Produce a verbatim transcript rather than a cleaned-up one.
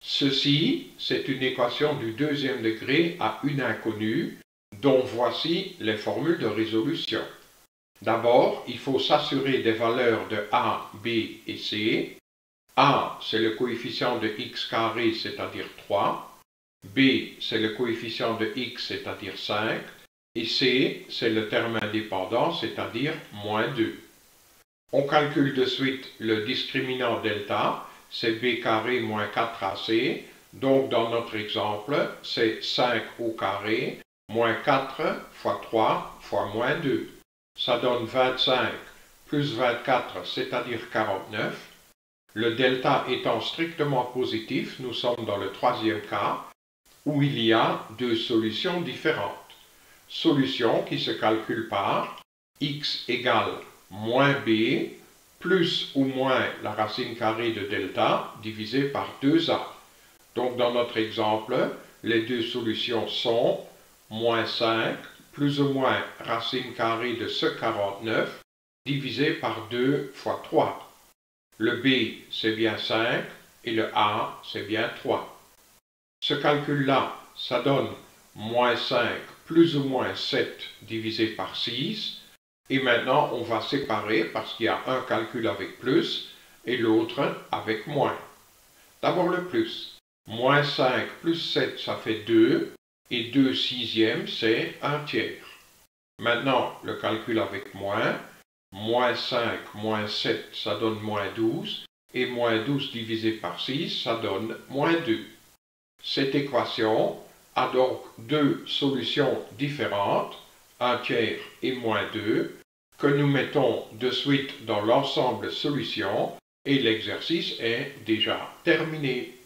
Ceci, c'est une équation du deuxième degré à une inconnue, dont voici les formules de résolution. D'abord, il faut s'assurer des valeurs de a, b et c. A, c'est le coefficient de x carré, c'est-à-dire trois. B, c'est le coefficient de x, c'est-à-dire cinq. Et c, c'est le terme indépendant, c'est-à-dire moins deux. On calcule de suite le discriminant delta, c'est b carré moins quatre a c. Donc dans notre exemple, c'est cinq au carré moins quatre fois trois fois moins deux. Ça donne vingt-cinq plus vingt-quatre, c'est-à-dire quarante-neuf. Le delta étant strictement positif, nous sommes dans le troisième cas, où il y a deux solutions différentes. Solution qui se calcule par x égale moins b, plus ou moins la racine carrée de delta, divisé par deux a. Donc dans notre exemple, les deux solutions sont moins cinq, plus ou moins racine carrée de ce quarante-neuf, divisé par deux fois trois. Le b, c'est bien cinq, et le a, c'est bien trois. Ce calcul-là, ça donne moins cinq plus ou moins sept divisé par six. Et maintenant, on va séparer parce qu'il y a un calcul avec plus et l'autre avec moins. D'abord le plus. Moins cinq plus sept, ça fait deux. Et deux sixièmes, c'est un tiers. Maintenant, le calcul avec moins. Moins cinq moins sept, ça donne moins douze. Et moins douze divisé par six, ça donne moins deux. Cette équation a donc deux solutions différentes, un tiers et moins deux, que nous mettons de suite dans l'ensemble solution et l'exercice est déjà terminé.